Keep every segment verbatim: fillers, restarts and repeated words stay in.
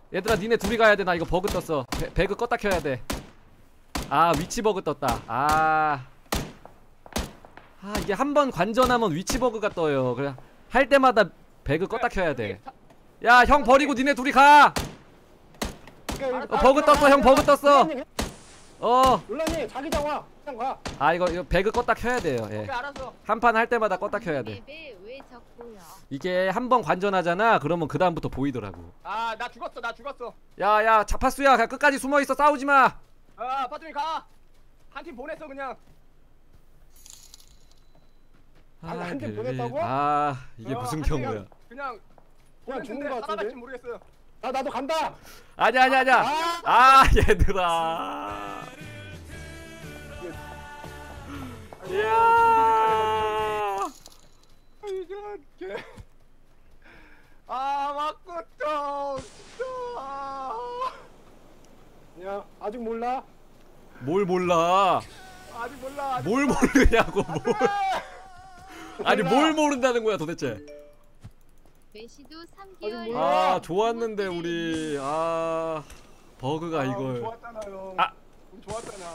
얘들아 니네 둘이 가야돼. 나 이거 버그 떴어. 배, 배그 껐다 켜야돼. 아 위치 버그 떴다. 아, 아 이게 한번 관전하면 위치 버그가 떠요. 그래 할 때마다 배그 껐다 켜야돼. 야 형 버리고 니네 둘이 가. 어, 버그 떴어. 형 버그 떴어. 어 놀라니 자기장 와. 그냥 가. 아 이거 이거 배그 껐다 켜야 돼요. 예. 알았어. 한 판 할 때마다 껐다 켜야 돼. 이게 한 번 관전하잖아. 그러면 그 다음부터 보이더라고. 아 나 죽었어 나 죽었어. 야야 자파수야 그냥 끝까지 숨어 있어. 싸우지 마. 아 파트님 가. 한 팀 보냈어 그냥. 아, 한 팀 벨리. 보냈다고? 아 이게 어, 무슨 한 팀 경우야? 그냥 그냥 죽은 보냈는데 거 살아날지 같은데? 모르겠어요. 아 나도 간다. 아니야 아니야 아니야. 아 얘들아. 이야. 이런 개. 아 맞고또 진짜. 야 아직 몰라. 뭘 몰라? 아직 몰라. 아직 뭘 몰라. 모르냐고 뭘? 아니 뭘 모른다는 거야 도대체? 메시도 삼 개월. 아 좋았는데 우리 아 버그가 아, 이걸. 좋았잖아요. 아. 좋았잖아.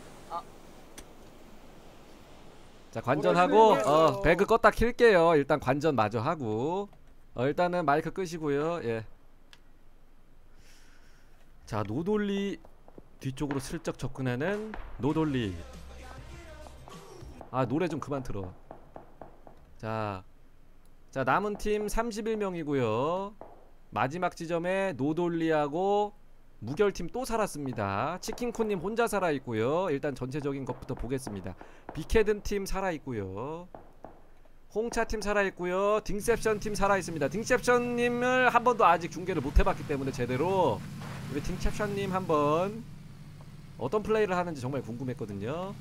자 관전하고 오늘 어 배그 껐다 킬게요. 일단 관전 마저 하고 어 일단은 마이크 끄시고요. 예. 자 노돌리 뒤쪽으로 슬쩍 접근하는 노돌리. 아 노래 좀 그만 틀어. 자, 자 남은 팀 삼십일 명이고요. 마지막 지점에 노돌리하고 무결팀 또 살았습니다. 치킨코님 혼자 살아있고요. 일단 전체적인 것부터 보겠습니다. 비케든 팀 살아있고요. 홍차팀 살아있고요. 딩셉션 팀 살아있습니다. 딩셉션님을 한 번도 아직 중계를 못해봤기 때문에 제대로 우리 딩셉션님 한번 어떤 플레이를 하는지 정말 궁금했거든요.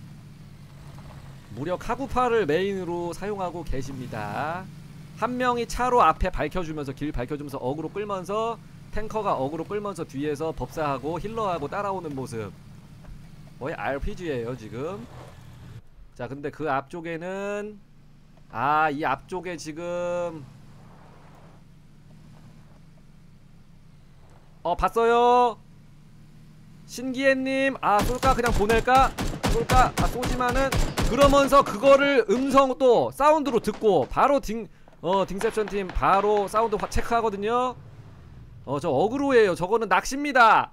무려 카구파를 메인으로 사용하고 계십니다. 한 명이 차로 앞에 밝혀주면서 길 밝혀주면서 어그로 끌면서 탱커가 어그로 끌면서 뒤에서 법사하고 힐러하고 따라오는 모습. 거의 알피지예요 지금. 자 근데 그 앞쪽에는 아 이 앞쪽에 지금 어 봤어요 신기해님. 아 쏠까 그냥 보낼까 쏠까 아 쏘지만은 그러면서 그거를 음성 또 사운드로 듣고 바로 딩 어 딩셉션 팀 바로 사운드 화, 체크하거든요. 어 저 어그로예요. 저거는 낚시입니다.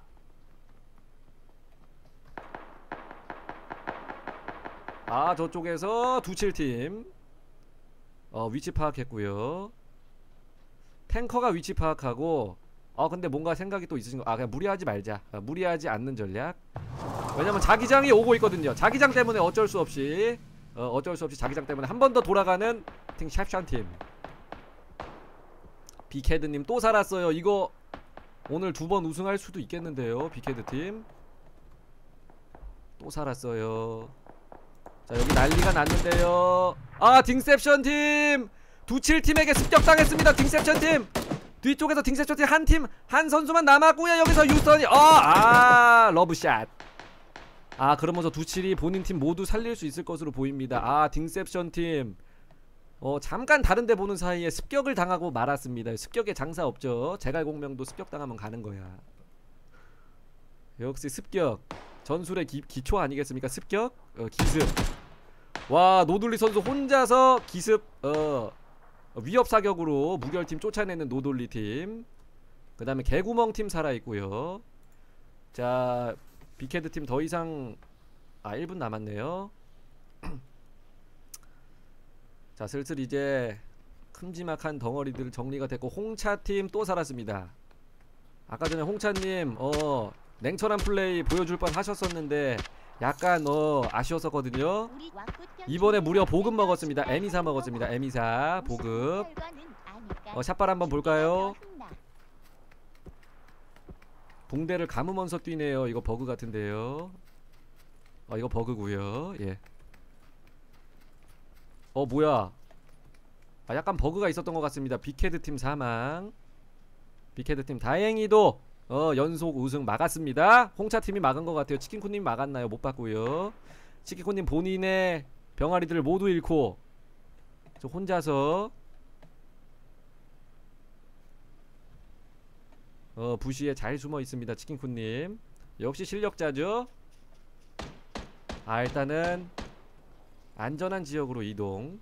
아 저쪽에서 두칠팀 어 위치 파악했고요. 탱커가 위치 파악하고 어 근데 뭔가 생각이 또 있으신 거. 아 그냥 무리하지 말자. 아, 무리하지 않는 전략. 왜냐면 자기장이 오고 있거든요. 자기장 때문에 어쩔 수 없이 어 어쩔 수 없이 자기장 때문에 한 번 더 돌아가는 팀 샵샨팀. 비케드님 또 살았어요. 이거 오늘 두 번 우승할 수도 있겠는데요. 비케드팀 또 살았어요. 자 여기 난리가 났는데요. 아 딩셉션팀 두칠팀에게 습격당했습니다. 딩셉션팀 뒤쪽에서 딩셉션팀 한팀 한 선수만 남았고요. 여기서 유선이 어 아 러브샷. 아 그러면서 두칠이 본인 팀 모두 살릴 수 있을 것으로 보입니다. 아 딩셉션팀 어 잠깐 다른데 보는 사이에 습격을 당하고 말았습니다. 습격에 장사 없죠. 제갈공명도 습격당하면 가는 거야. 역시 습격 전술의 기, 기초 아니겠습니까? 습격 어, 기습. 와 노돌리 선수 혼자서 기습 어 위협 사격으로 무결팀 쫓아내는 노돌리 팀. 그 다음에 개구멍팀 살아있고요. 자 비케드 팀 더 이상 아 일 분 남았네요. 자 슬슬 이제 큼지막한 덩어리들 정리가 됐고 홍차팀 또 살았습니다. 아까 전에 홍차님 어 냉철한 플레이 보여줄 뻔 하셨었는데 약간 어 아쉬웠었거든요. 이번에 무려 보급 먹었습니다. 에미사 먹었습니다. 에미사 보급. 어 샷발 한번 볼까요? 붕대를 감으면서 뛰네요. 이거 버그 같은데요. 어 이거 버그구요. 예. 어 뭐야 아 약간 버그가 있었던 것 같습니다. 비케드팀 사망. 비케드팀 다행히도 어 연속 우승 막았습니다. 홍차팀이 막은 것 같아요. 치킨코님 막았나요? 못 봤고요. 치킨코님 본인의 병아리들을 모두 잃고 저 혼자서 어 부시에 잘 숨어 있습니다. 치킨쿤님 역시 실력자죠. 아 일단은 안전한 지역으로 이동.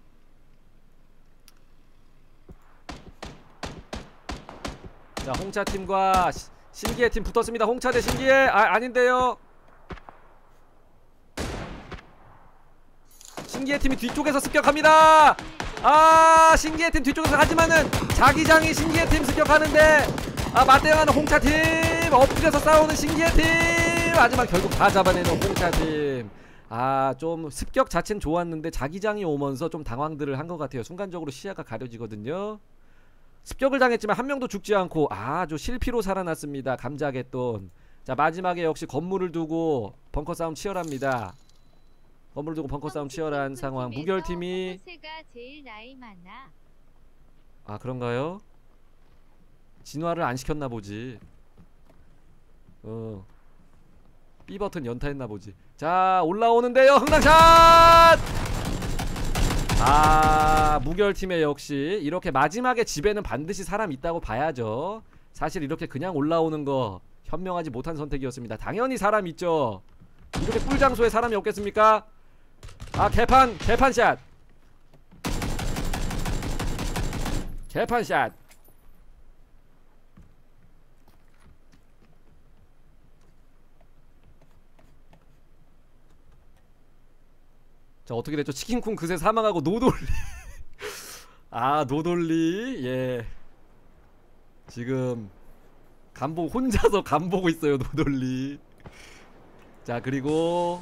자 홍차팀과 시, 신기해팀 붙었습니다. 홍차 대 신기해. 아 아닌데요. 신기해팀이 뒤쪽에서 습격합니다. 아 신기해팀 뒤쪽에서 하지만은 자기장이 신기해팀 습격하는데 아 맞대응하는 홍차팀 엎드려서 싸우는 신기해팀 하지만 결국 다 잡아내는 홍차팀. 아 좀 습격 자체는 좋았는데 자기장이 오면서 좀 당황들을 한 것 같아요. 순간적으로 시야가 가려지거든요. 습격을 당했지만 한 명도 죽지 않고 아주 실피로 살아났습니다. 감자개돈. 자 마지막에 역시 건물을 두고 벙커 싸움 치열합니다. 건물을 두고 벙커 싸움 치열한 상황. 무결팀이 호세가 제일 나이 많아. 아 그런가요? 진화를 안 시켰나 보지. 어 B 버튼 연타했나 보지. 자 올라오는데요. 흥랑샷. 아 무결팀의 역시 이렇게 마지막에 집에는 반드시 사람 있다고 봐야죠. 사실 이렇게 그냥 올라오는 거 현명하지 못한 선택이었습니다. 당연히 사람 있죠. 이렇게 꿀장소에 사람이 없겠습니까? 아 개판 개판샷 개판샷. 자 어떻게 됐죠? 치킨쿵 그새 사망하고 노돌리 아 노돌리 예 지금 간보 혼자서 간보고 있어요. 노돌리. 자 그리고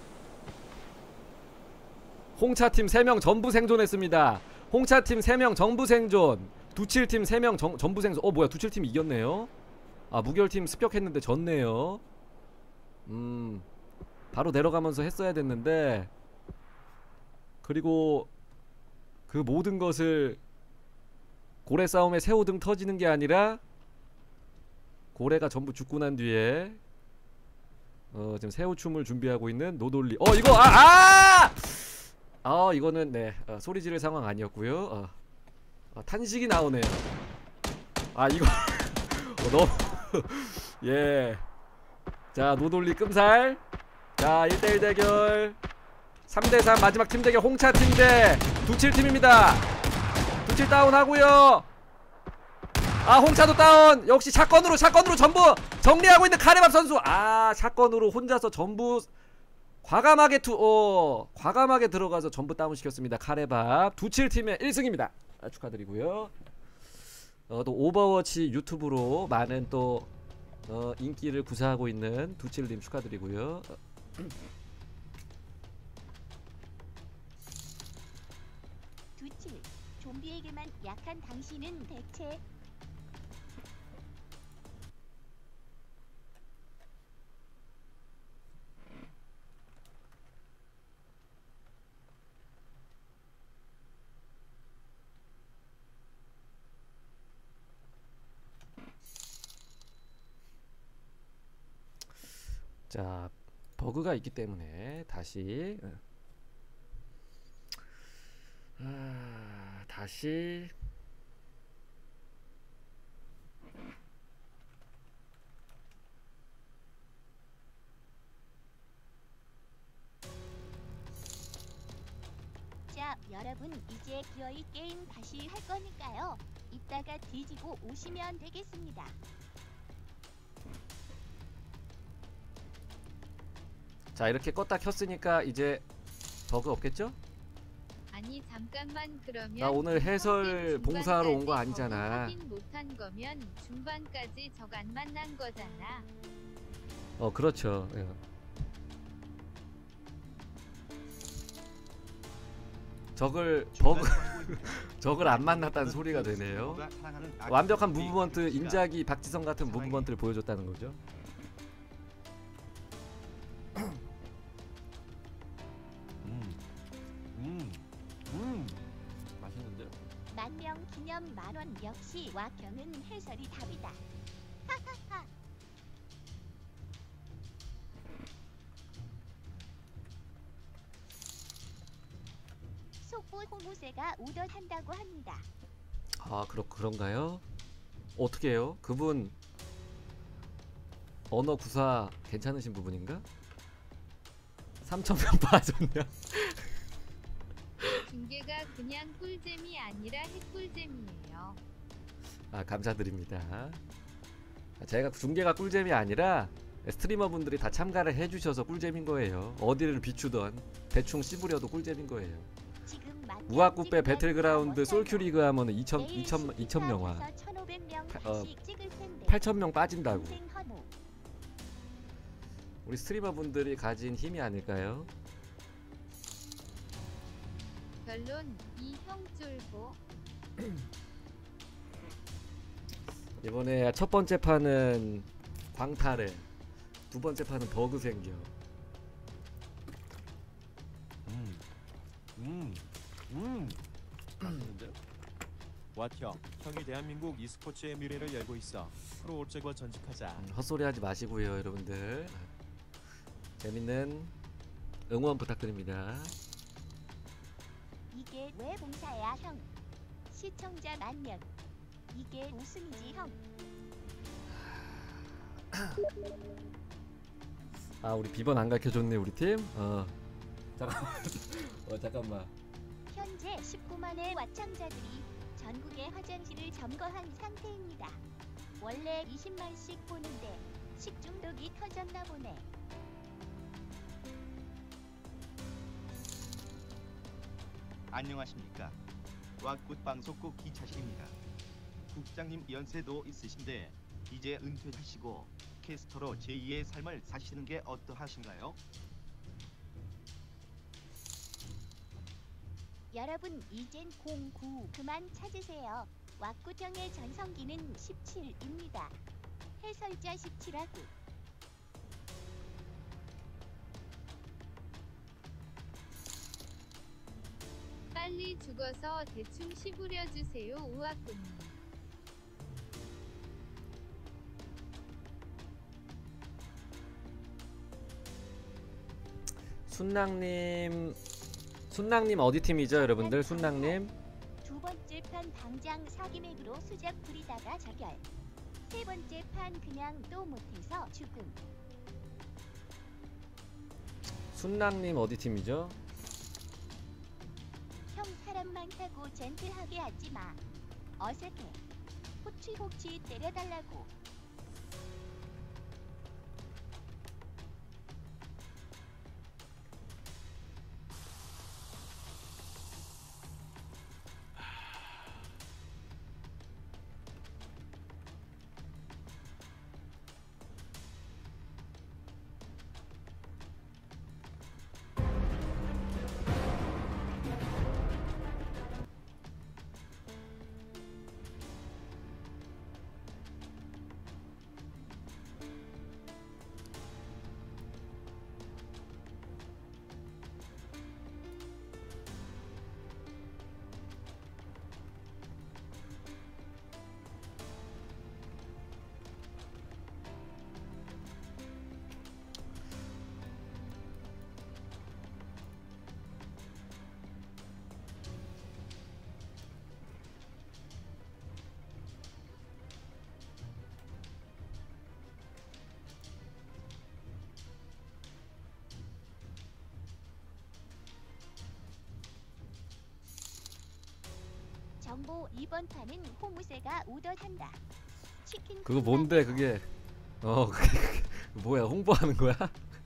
홍차팀 세 명 전부 생존했습니다. 홍차팀 세 명 전부 생존. 두칠팀 세 명 전부 생존. 어 뭐야 두칠팀이 이겼네요. 아 무결팀 습격했는데 졌네요. 음 바로 내려가면서 했어야 됐는데 그리고 그 모든 것을 고래 싸움에 새우등 터지는 게 아니라 고래가 전부 죽고 난 뒤에 어 지금 새우춤을 준비하고 있는 노돌리. 어 이거 아 아! 아 이거는 네 어, 소리 지를 상황 아니었고요. 어, 어, 탄식이 나오네요. 아 이거 어, 너무 예. 자 노돌리 끔살. 자 일 대 일 대결 삼 대 삼 마지막 팀 대결 홍차팀 대 두칠팀입니다. 두칠 다운하고요. 아 홍차도 다운. 역시 샷건으로 샷건으로 전부 정리하고 있는 카레밥 선수. 아 샷건으로 혼자서 전부 과감하게 투 어, 과감하게 들어가서 전부 다운시켰습니다. 카레밥 두칠팀의 일 승입니다. 아, 축하드리고요. 어, 또 오버워치 유튜브로 많은 또 어, 인기를 구사하고 있는 두칠님 축하드리고요. 어. 두칠, 좀비에게만 약한 당신은 대체 자 버그가 있기 때문에 다시 아, 다시 자, 여러분 이제 기어이 게임 다시 할 거니까요. 이따가 뒤지고 오시면 되겠습니다. 자 이렇게 껐다 켰으니까 이제 버그 없겠죠? 아니 잠깐만 그러면 나 오늘 해설 봉사하러 온 거 아니잖아. 확인 못한 거면 중반까지 적 안 만난 거잖아. 어 그렇죠. 예. 적을 버그 적을 안 만났다는 소리가 되네요. 완벽한 무브먼트 인자기 박지성 같은 무브먼트를 보여줬다는 거죠. 맛있는데? 만명 기념 만원 역시 와경은 해설이 답이다. 하하하. 속보 호모세가 오더한다고 합니다. 아 그렇 그런가요? 어떻게 해요? 그분 언어 구사 괜찮으신 부분인가? 삼천 명 빠졌냐? 중계가 그냥 꿀잼이 아니라 핵꿀잼이에요. 아 감사드립니다. 아, 제가 중계가 꿀잼이 아니라 스트리머 분들이 다 참가를 해주셔서 꿀잼인 거예요. 어디를 비추던 대충 씹으려도 꿀잼인 거예요. 지금 만년 우악국배 찍으면 배틀그라운드 다 솔큐리그 하면은 이천 내일 이천 이천 명 와. 십이사에서 천오백 명 파- 어, 다시 찍을 텐데. 팔천 명 빠진다고. 인생 헌호. 우리 스트리머 분들이 가진 힘이 아닐까요? 결론 이 형 쫄보. 이번에 첫 번째 판은 광탈해, 두 번째 판은 버그 생겨. 음, 음, 음. 맛있는데? 왓형, 형이 대한민국 e스포츠의 미래를 열고 있어. 프로 올제과 전직하자. 음, 헛소리 하지 마시고요, 여러분들. 재밌는 응원 부탁드립니다. 이게 왜 봉사야 형? 시청자 만명. 이게 웃음이지 형. 아 우리 비번 안 가르쳐줬네 우리 팀. 어 잠깐만. 어 잠깐만. 현재 십구만의 왓창자들이 전국의 화장실을 점거한 상태입니다. 원래 이십만씩 보는데 식중독이 터졌나 보네. 안녕하십니까. 왁굿 방송국 기차식입니다. 국장님 연세도 있으신데 이제 은퇴하시고 캐스터로 제이의 삶을 사시는 게 어떠하신가요? 여러분 이젠 공구 그만 찾으세요. 왁구정의 전성기는 십칠입니다. 해설자 십칠하고. 빨리 죽어서 대충 씹으려 주세요 우악군님. 순낭님, 순낭님 어디 팀이죠, 여러분들? 순낭님. 두 번째 판 당장 사기맥으로 수작 부리다가 저결. 세 번째 판 그냥 또 못해서 죽음. 순낭님 어디 팀이죠? 형 사람 많다고 젠틀하게 하지 마. 어색해. 호치호치 때려달라고. 정보 이번 판은 호무새가 오더한다. 치킨 그거 뭔데 그게? 어 그게, 그게 뭐야, 홍보하는 거야?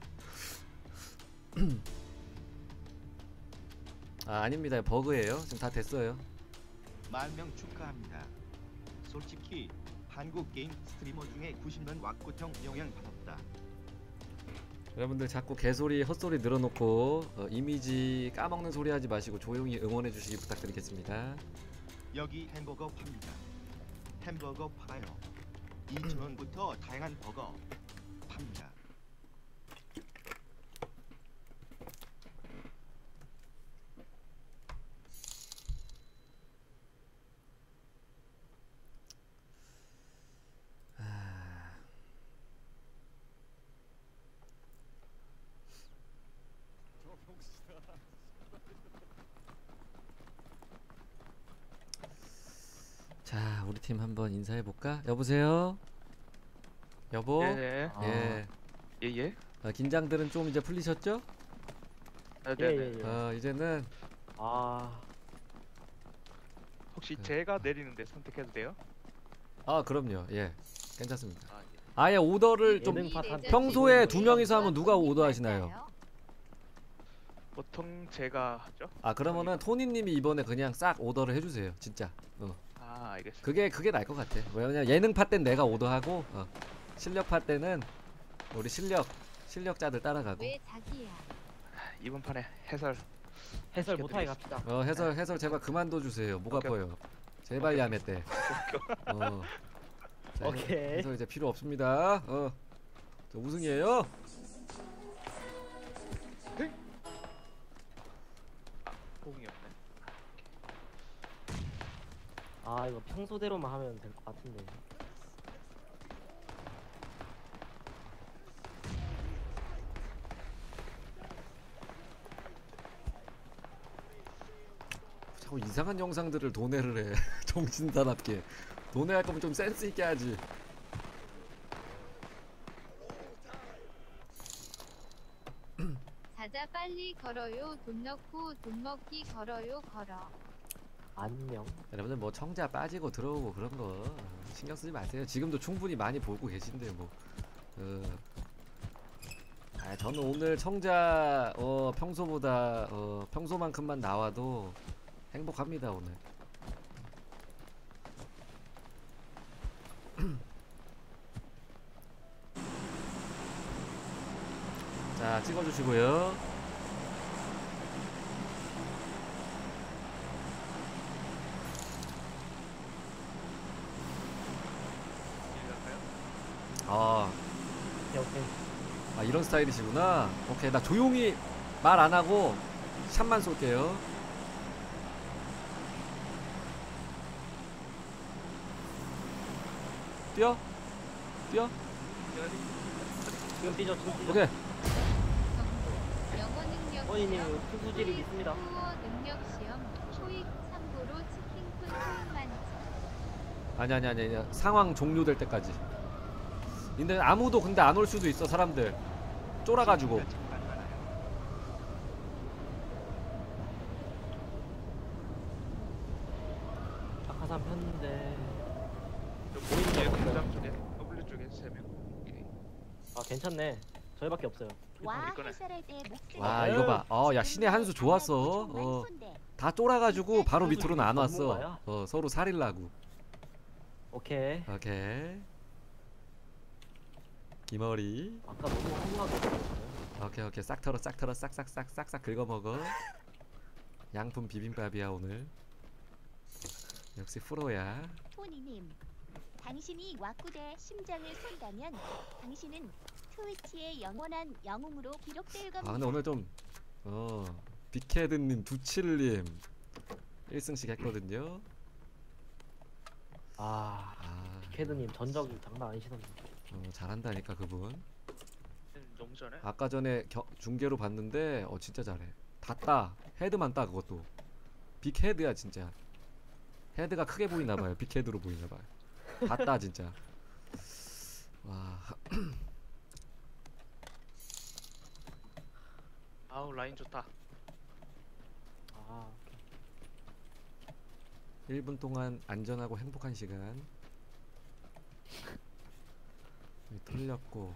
아 아닙니다, 버그예요. 지금 다 됐어요. 만명 축하합니다. 솔직히 한국 게임 스트리머 중에 구십 년 왁굿형 영향 받았다. 여러분들 자꾸 개소리 헛소리 늘어놓고 어, 이미지 까먹는 소리 하지 마시고 조용히 응원해 주시기 부탁드리겠습니다. 여기 햄버거 팝니다. 햄버거 팔아요. 이천 원부터 다양한 버거 팝니다. 자 우리 팀 한번 인사해 볼까? 여보세요? 여보. 네네. 예. 예예. 어, 긴장들은 좀 이제 풀리셨죠? 아, 네네. 예예예. 어 이제는 아 혹시 그- 제가 내리는데 선택해도 돼요? 아 그럼요. 예. 괜찮습니다. 아, 예. 아예 오더를 좀 예능 팟 한- 평소에 두 명이서 하면 누가 오더하시나요? 보통 제가 하죠. 아 그러면은 토니님이 이번에 그냥 싹 오더를 해주세요. 진짜. 어. 아 알겠습니다. 그게 그게 나을 것 같아. 왜냐면 예능 파 때는 내가 오더하고 어. 실력 파 때는 우리 실력 실력자들 따라가고. 왜 자기야? 이번 판에 해설 해설 못하게 갑시다. 어 해설 해설 제발 그만둬 주세요. 목 오케이. 아파요. 제발 야매 때. 어. 자, 해- 오케이. 해설 이제 필요 없습니다. 어. 저 우승이에요. 호응이 없네. 아 이거 평소대로만 하면 될 것 같은데. 자꾸 이상한 영상들을 도내를 해. 정신사납게. 도내할 거면 좀 센스 있게 하지. 자자 빨리 걸어요. 돈 넣고 돈 먹기 걸어요. 걸어. 안녕. 여러분들 뭐 청자 빠지고 들어오고 그런 거 신경 쓰지 마세요. 지금도 충분히 많이 보고 계신데 뭐. 어. 아, 저는 오늘 청자 어, 평소보다 어, 평소만큼만 나와도 행복합니다 오늘. 자 찍어주시고요. 일할까요? 아, 오케이 오케이. 아 이런 스타일이시구나. 오케이 나 조용히 말 안 하고 샷만 쏠게요. 뛰어? 뛰어? 지금 뛰죠 지금 뛰죠. 오케이. 정보. 영어 능력 어이님 시험. 투수질이 있습니다. 후어 능력 시험. 초익 참고로 치킨쿤 소음만. 아니 아니 아니 아니 상황 종료될 때까지. 근데 아무도 근데 안 올 수도 있어 사람들 쫄아가지고. 잠깐 많아요. 낙하산 폈는데. 저 보이네요. 공장 쪽에 W 쪽에 세 명. 오케이. 아 괜찮네. 저희밖에 없어요. 와 이거네. 해설할 때 목소리. 와 이거 봐. 어야 신의 한 수 좋았어. 어. 다 쫄아가지고 바로 밑으로는 안 왔어. 전문가야? 어 서로 살일라고. 오케이. 오케이. 기머리. 아까 너무 허무하게. 오케이 오케이 싹 털어 싹 털어 싹싹싹 싹싹 긁어 먹어. 양품 비빔밥이야 오늘. 역시 프로야. 토니님, 당신이 와꾸대 심장을 쏜다면 당신은 트위치의 영원한 영웅으로 기록될 겁니다. 아 근데 오늘 좀 어 빅헤드님 두칠님 일 승씩 했거든요. 아 아 캐드님 전적이 장난 아니시던데. 어, 잘한다니까 그분. 너무 전에. 아까 전에 겨, 중계로 봤는데 어 진짜 잘해. 다 따. 헤드만 따 그것도. 빅헤드야 진짜. 헤드가 크게 보이나봐요. 빅헤드로 보이나봐요. 다 따 진짜. 와. 아우 라인 좋다. 아 일 분 동안 안전하고 행복한 시간. 여기 털렸고.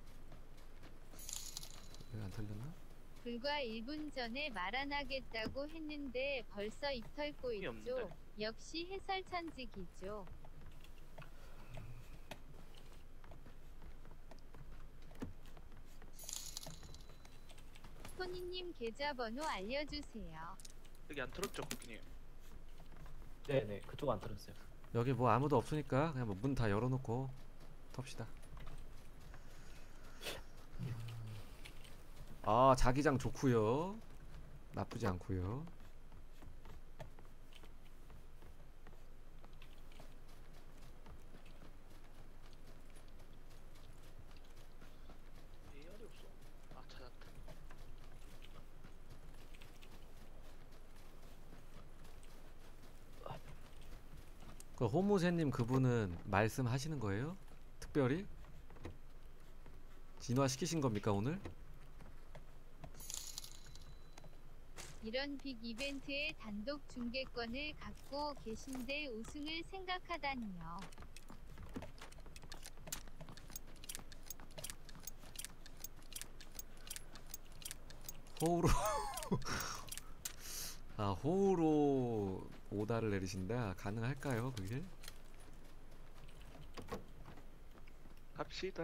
여기 안 털렸나? 불과 일 분 전에 말 안 하겠다고 했는데 벌써 입 털고 힘이 있죠. 없는데. 역시 해설 천직이죠. 토니님 계좌번호 알려주세요. 여기 안 틀었죠, 쿠키님? 네네 그쪽 안 들었어요. 여기 뭐 아무도 없으니까 그냥 뭐 문 다 열어놓고 텁시다. 아 자기장 좋구요. 나쁘지 않구요. 에이알이 없어. 아 찾았다. 그 호모세님 그분은 말씀하시는 거예요? 특별히? 진화 시키신 겁니까 오늘? 이런 빅 이벤트의 단독 중계권을 갖고 계신데 우승을 생각하다니요. 호우로 아 호우로 오다를 내리신다. 가능할까요 그게? 갑시다.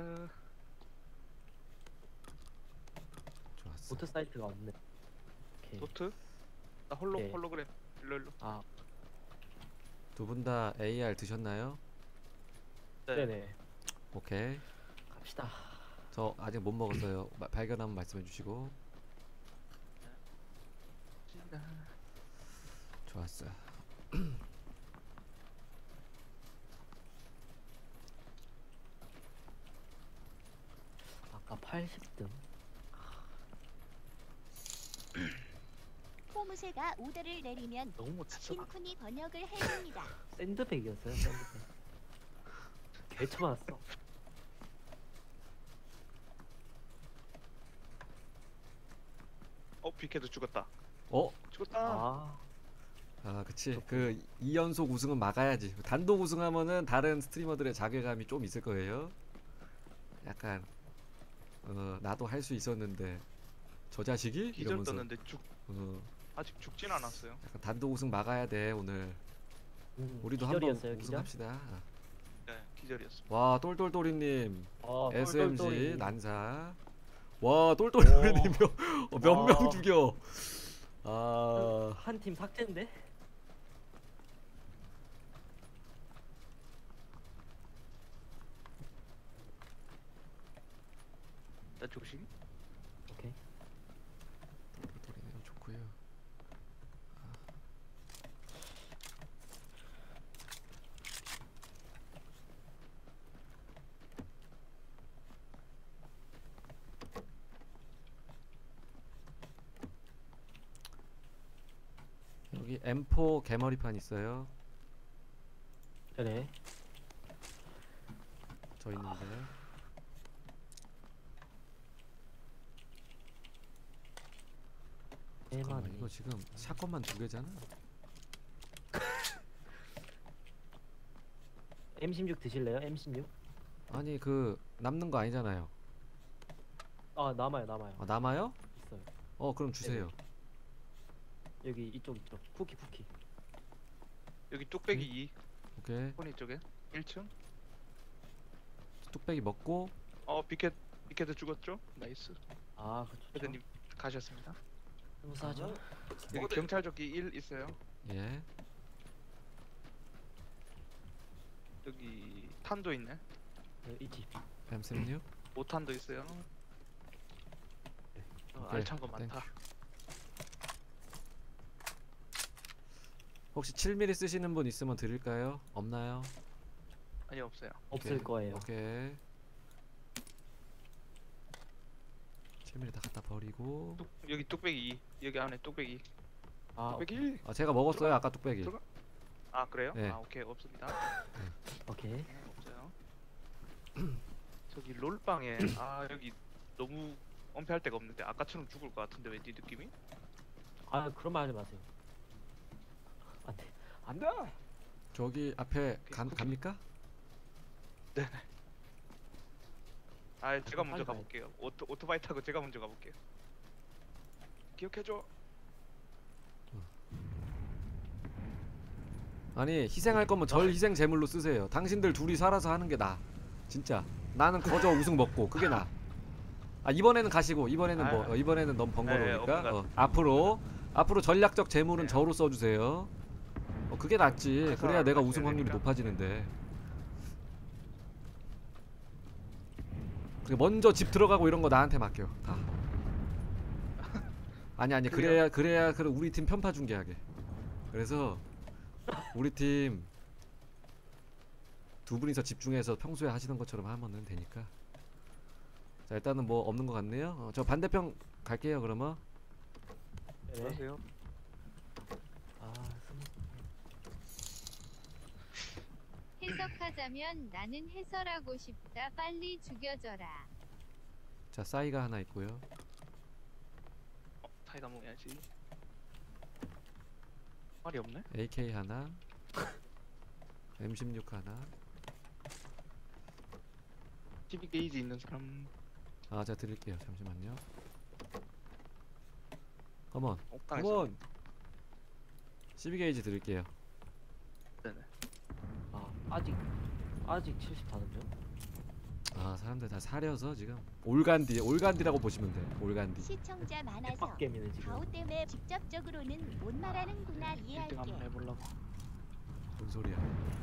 좋았어. 보트 사이트가 없네. 오케이. 보트? 나 홀로 네. 홀로그램. 일로 일로. 아, 두 분 다 에이알 드셨나요? 네. 네네. 오케이. 갑시다. 저 아직 못 먹었어요. 마- 발견하면 말씀해 주시고. 좋았어. 아까 팔십 등. 포무새가 오더를 내리면 너무 못했어. 심쿤이 번역을 해줍니다. 샌드백이었어요. 샌드백. 개쳐맞았어. 어 비케도 죽었다. 어? 죽었다. 아, 아, 그치. 그 이 연속 우승은 막아야지. 단독 우승하면은 다른 스트리머들의 자괴감이 좀 있을 거예요. 약간 어, 나도 할 수 있었는데 저 자식이 기절 이러면서 떴는데 죽 어, 아직 죽진 않았어요. 약간 단독 우승 막아야 돼 오늘. 음, 우리도 한번 기절이었어요, 기절? 우승합시다. 네 기절이었어. 와, 똘똘똘이님 아, 에스엠지 똘똘똘이. 난사. 와, 똘똘똘이님 몇 명 와. 죽여. 아, 한 팀 삭제인데? 나 죽시? 오케이. 똘똘똘이님 좋고요. 여기 엠포 개머리판 있어요. 네네. 저 있는데. 잠깐만, 대만이. 이거 지금 샷건만 두 개잖아. 엠 십육 드실래요? 엠 십육? 아니 그 남는 거 아니잖아요. 아, 남아요, 남아요. 아, 남아요? 있어요. 어, 그럼 주세요. 여기 이쪽 이쪽. 쿠키 쿠키. 여기 뚝배기 이 오케이. 포니 쪽에 일 층. 뚝배기 먹고. 어 비켓 비켓도 죽었죠? 나이스. 아, 그쵸. 헤드님 가셨습니다. 무사하죠? 여기 경찰조끼 일 있어요. 예. 여기 탄도 있네. 네, 이 집. 엠 십육. 오탄도 있어요. 어, 오케이, 알찬 거 많다. 혹시 칠 밀리미터 쓰시는 분 있으면 드릴까요? 없나요? 아니 없어요. 없을 오케이. 거예요. 오케이. 칠 밀리미터 다 갖다 버리고. 뚝, 여기 뚝배기 이 여기 안에 뚝배기. 아, 뚝배기 오케이. 일. 아, 제가 먹었어요. 아까 뚝배기. 들어가. 아 그래요? 네. 아 오케이 없습니다. 오케이. 네, 없어요. 저기 롤방에 아 여기 너무 엄폐할 데가 없는데 아까처럼 죽을 것 같은데 왠지 느낌이? 아, 그런 말 하지 마세요. 안 돼. 안 돼. 저기 앞에 간, 쿠키. 갑니까? 아 제가 빨리 먼저 가야 가볼게요. 오토 오토바이 타고 제가 먼저 가볼게요. 기억해줘. 아니, 희생할 거면 절 희생 제물로 쓰세요. 당신들 둘이 살아서 하는 게 나아. 진짜. 나는 거저 우승 먹고 그게 나아. 아, 이번에는 가시고 이번에는 뭐 아, 어, 이번에는 너무 네, 번거로우니까 없는 것 어, 앞으로 앞으로 전략적 재물은 네. 저로 써주세요. 어, 그게 낫지. 그래서 그래야 내가 하셔야 우승 확률이 되니까. 높아지는데. 그리고 먼저 집 들어가고 이런 거 나한테 맡겨. 다. 아니 아니 그래야 그래야 그 우리 팀 편파 중계하게. 그래서 우리 팀 두 분이서 집중해서 평소에 하시던 것처럼 하면은 되니까. 자, 일단은 뭐 없는 것 같네요. 어, 저 반대편 갈게요. 그러면. 네. 안녕하세요. 아, 스무. 해석하자면 나는 해설하고 싶다. 빨리 죽여줘라. 자 싸이가 하나 있고요. 어, 사이다 먹어야지. 말이 없네. 에이케이 하나, 엠 십육 하나. 십이 게이지 있는 사람. 아 제가 드릴게요. 잠시만요. 컴온, 옥상에서. 컴온. 십이 게이지 드릴게요. 네네. 아 아직 아직 칠십 다는데요? 아 사람들 다 사려서 지금 올간디, 올간디라고 보시면 돼요. 올간디. 시청자 많아서 빡겜이네 지금. 가오 때문에 직접적으로는 못 말하는구나 일 등 이해할게. 한번 해보려고. 뭔 소리야?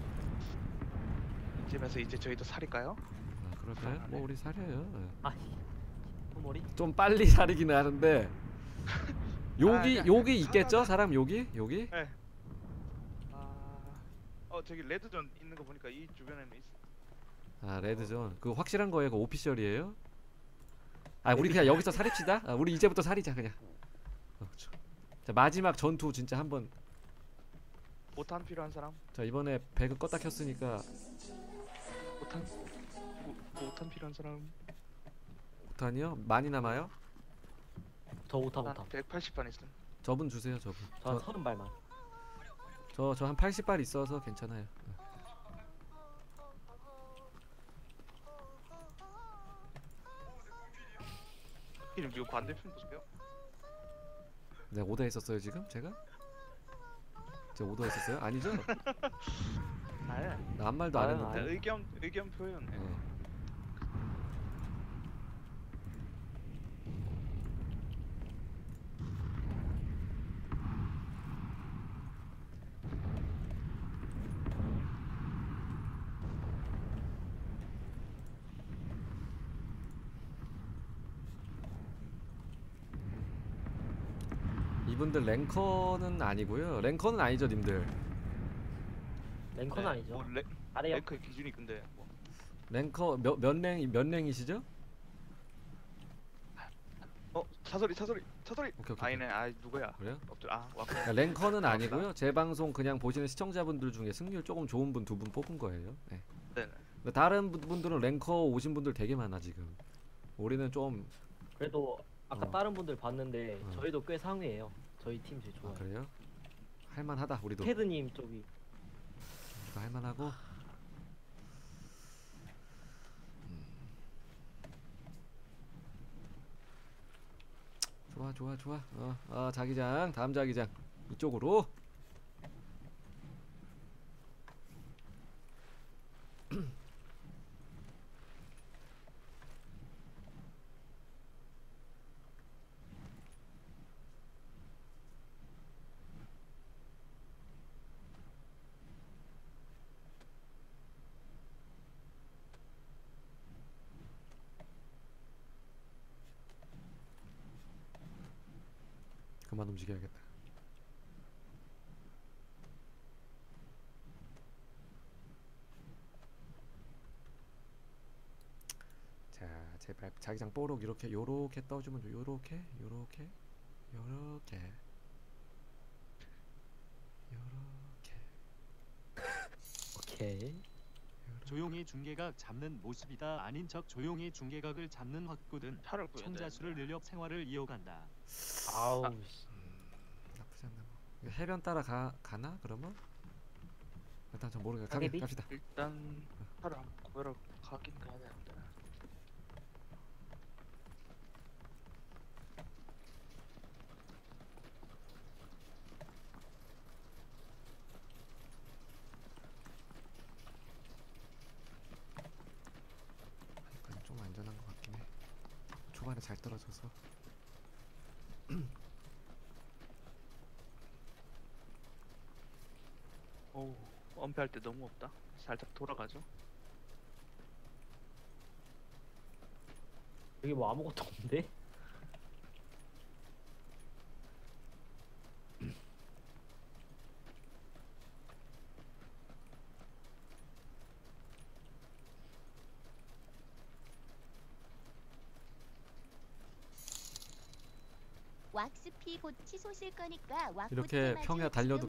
이쯤에서 이제 저희도 살일까요? 아 그럴까요? 아, 뭐 네. 우리 사려요. 예. 아 머리? 좀 빨리 사리기는 하는데 여기 아, 여기 있겠죠? 가다가- 사람 여기 여기? 네. 아, 어 저기 레드존 있는 거 보니까 이 주변에는 있어. 아 레드존 그 확실한 거예요? 그 오피셜이에요? 아 우리 그냥 여기서 사립시다. 아, 우리 이제부터 사리자 그냥. 어, 저- 자 마지막 전투 진짜 한번. 오탄 필요한 사람? 자 이번에 배그 껐다 켰으니까 오탄? 뭐, 뭐 오탄 필요한 사람? 오탄이요? 많이 남아요? 저 오타 나 오타. 백팔십 반 있음. 저분 주세요 저분. 저한 저 서른 발만. 저 저 한 팔십 발 있어서 괜찮아요. 이름 이거 반대편 보세요. 내가 오더 했었어요 지금 제가? 제가 오더 했었어요? 아니죠? 아예. 나 아무 말도 안 아유, 했는데. 아유. 의견 의견 표현. 네. 이분들 랭커는 아니고요. 랭커는 아니죠, 님들. 랭커는 아니죠. 뭐 레, 아래요. 랭크의 기준이 근데 뭐. 랭커 몇몇랭몇 랭이시죠? 어 차소리 차소리 차소리. 오케이 오케이. 아니네. 아 누구야? 그래요? 엎드 아 왔고. 그러니까 랭커는 아니고요. 제 방송 그냥 보시는 시청자분들 중에 승률 조금 좋은 분 두 분 뽑은 거예요. 네. 네네. 근데 다른 분- 분들은 랭커 오신 분들 되게 많아 지금. 우리는 좀 그래도 아까 어. 다른 분들 봤는데 어. 저희도 꽤 상위에요. 저희 팀 제일 아, 좋아요. 그래요? 할만하다 우리도. 테드님 쪽이 우리도 할만하고. 음. 좋아 좋아 좋아. 어, 어 자기장 다음 자기장 이쪽으로. 그만 움직여야겠다. 자, 제발 자기장 뽀록 이렇게 요렇게 떠주면 돼. 요렇게, 요렇게, 요렇게, 요렇게. 오케이. 조용히 중계각 잡는 모습이다. 아닌 척 조용히 중계각을 잡는 확고든 차를 구해야 청자 수를 늘려 생활을 이어간다. 아우 아. 씨. 나쁘지 않나 뭐. 해변 따라 가 가나 그러면? 일단 전 모르겠어. 가게 가게비? 갑시다. 일단 차를 한번 구하러 가긴 가야 되는데. 약간 좀 안전한 것 같긴 해. 초반에 잘 떨어져서. 어우 엄폐할 때 너무 없다. 살짝 돌아가죠. 여기 뭐 아무것도 없는데? 왁스피 곧 치솟을 거니까 왁구 이렇게 테마주 평야 달려도